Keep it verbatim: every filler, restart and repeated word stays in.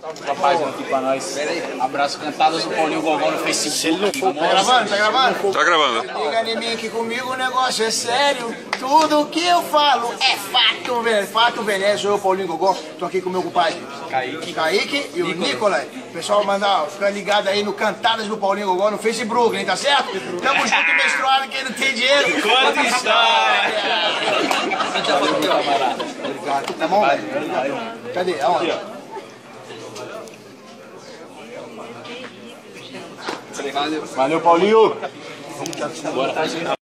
Rapaz, aqui pra nós. Abraço Cantadas do Paulinho Gogó no Facebook. Tá gravando? Tá gravando? Tá gravando. Liga em mim que comigo o negócio é sério. Tudo que eu falo é fato, velho. Fato, velho. É, sou eu, Paulinho Gogó. Tô aqui com o meu compadre Kaique, Kaique e o Nicolai. O pessoal mandar ficar ligado aí no Cantadas do Paulinho Gogó no Facebook, hein? Tá certo? Tamo junto e menstruado, quem não tem dinheiro. Quanta história! Obrigado. Tá bom, velho? Cadê? Aonde? Valeu, Paulinho! Bora.